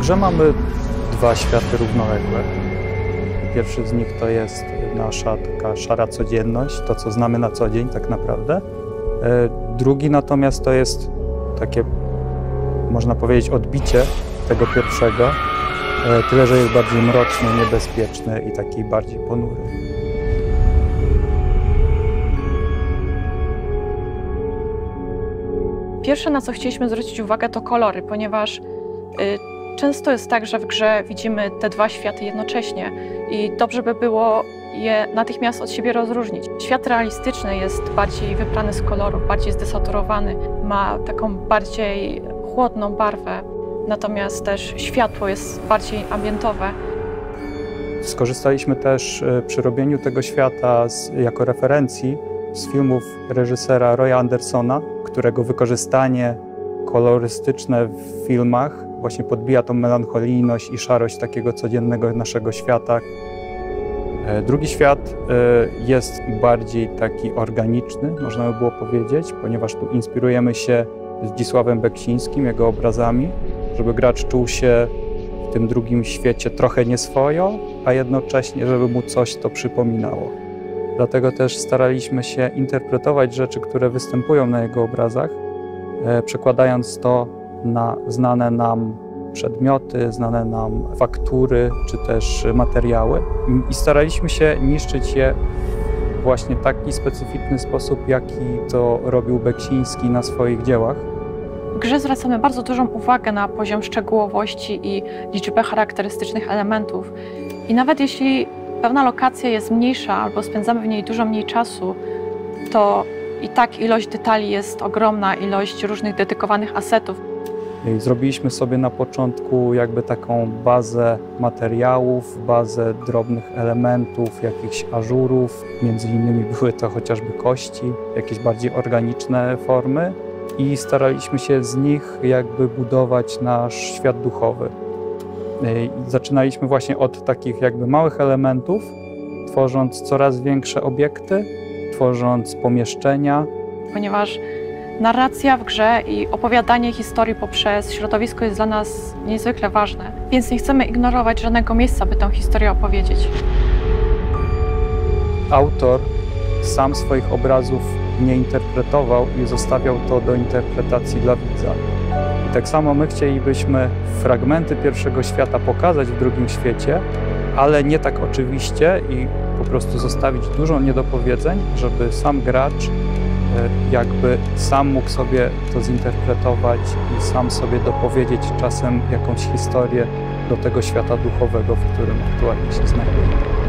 grze mamy dwa światy równoległe. Pierwszy z nich to jest nasza taka szara codzienność, to co znamy na co dzień tak naprawdę. Drugi natomiast to jest takie, można powiedzieć, odbicie tego pierwszego, tyle że jest bardziej mroczny, niebezpieczny i taki bardziej ponury. Pierwsze, na co chcieliśmy zwrócić uwagę, to kolory, ponieważ często jest tak, że w grze widzimy te dwa światy jednocześnie i dobrze by było je natychmiast od siebie rozróżnić. Świat realistyczny jest bardziej wybrany z kolorów, bardziej zdesaturowany, ma taką bardziej chłodną barwę, natomiast też światło jest bardziej ambientowe. Skorzystaliśmy też przy robieniu tego świata jako referencji z filmów reżysera Roya Andersona, którego wykorzystanie kolorystyczne w filmach właśnie podbija tą melancholijność i szarość takiego codziennego naszego świata. Drugi świat jest bardziej taki organiczny, można by było powiedzieć, ponieważ tu inspirujemy się Zdzisławem Beksińskim, jego obrazami, żeby gracz czuł się w tym drugim świecie trochę nieswojo, a jednocześnie, żeby mu coś to przypominało. Dlatego też staraliśmy się interpretować rzeczy, które występują na jego obrazach, przekładając to na znane nam przedmioty, znane nam faktury czy też materiały i staraliśmy się niszczyć je właśnie w taki specyficzny sposób, jaki to robił Beksiński na swoich dziełach. W grze zwracamy bardzo dużą uwagę na poziom szczegółowości i liczbę charakterystycznych elementów. I nawet jeśli pewna lokacja jest mniejsza albo spędzamy w niej dużo mniej czasu, to i tak ilość detali jest ogromna, ilość różnych dedykowanych asetów. I zrobiliśmy sobie na początku jakby taką bazę materiałów, bazę drobnych elementów, jakichś ażurów. Między innymi były to chociażby kości, jakieś bardziej organiczne formy i staraliśmy się z nich jakby budować nasz świat duchowy. I zaczynaliśmy właśnie od takich jakby małych elementów, tworząc coraz większe obiekty, tworząc pomieszczenia. Ponieważ narracja w grze i opowiadanie historii poprzez środowisko jest dla nas niezwykle ważne, więc nie chcemy ignorować żadnego miejsca, by tę historię opowiedzieć. Autor sam swoich obrazów nie interpretował i zostawiał to do interpretacji dla widza. I tak samo my chcielibyśmy fragmenty pierwszego świata pokazać w drugim świecie, ale nie tak oczywiście i po prostu zostawić dużo niedopowiedzeń, żeby sam gracz jakby sam mógł sobie to zinterpretować i sam sobie dopowiedzieć czasem jakąś historię do tego świata duchowego, w którym aktualnie się znajduje.